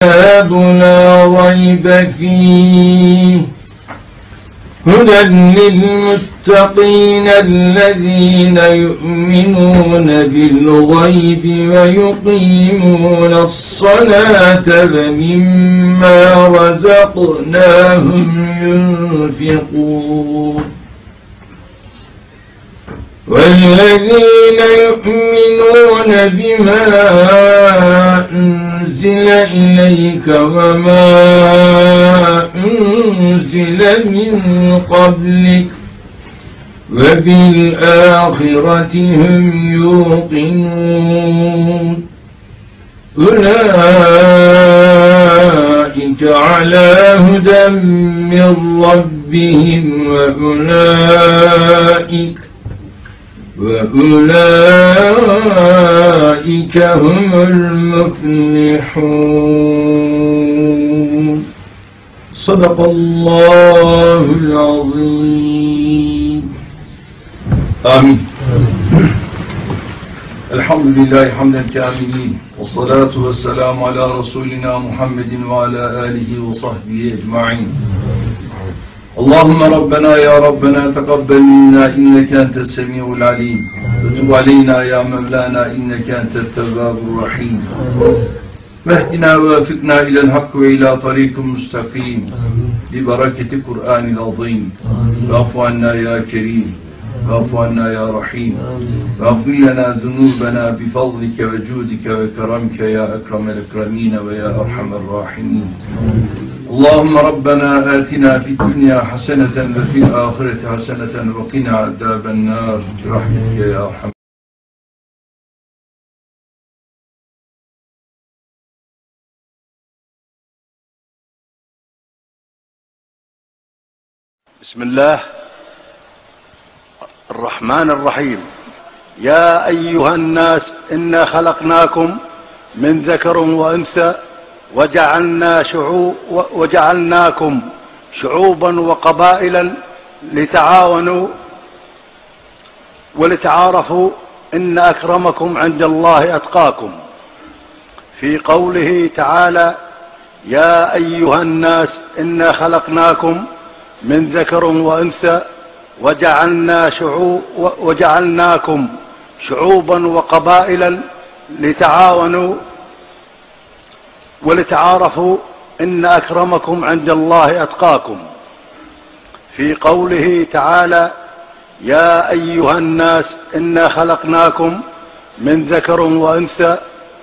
الكتاب لا ريب فيه هدى للمتقين الذين يؤمنون بالغيب ويقيمون الصلاة ومما رزقناهم ينفقون والذين يؤمنون بما أنزل إليك وما أنزل من قبلك وبالآخرة هم يوقنون أولئك على هدى من ربهم وأولئك هم المفلحون. صدق الله العظيم. آمين. الحمد لله حمدا كاملين والصلاة والسلام على رسولنا محمد وعلى آله وصحبه أجمعين. اللهم ربنا يا ربنا تقبل منا إنك أنت السميع العليم وتب علينا يا مولانا إنك أنت التواب الرحيم واهدنا ووفقنا إلى الحق وإلى طريق مستقيم ببركة القرآن العظيم. واعف عنا يا كريم واعف عنا يا رحيم واغفر لنا ذنوبنا بفضلك وجودك وكرمك يا أكرم الأكرمين ويا أرحم الراحمين. اللهم ربنا آتنا في الدنيا حسنة وفي الآخرة حسنة وقنا عذاب النار برحمتك يا أرحم. بسم الله الرحمن الرحيم. يا أيها الناس إنا خلقناكم من ذكر وأنثى وجعلناكم شعوبا وقبائلا لتعاونوا ولتعارفوا إن أكرمكم عند الله أتقاكم. في قوله تعالى يا أيها الناس إنا خلقناكم من ذكر وأنثى وجعلناكم شعوبا وقبائلا لتعاونوا ولتعارفوا إن أكرمكم عند الله أتقاكم. في قوله تعالى يا أيها الناس إنا خلقناكم من ذكر وأنثى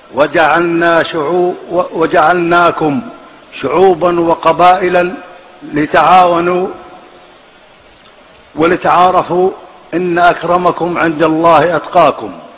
وجعلناكم شعوبا وقبائلا لتعاونوا ولتعارفوا إن أكرمكم عند الله أتقاكم.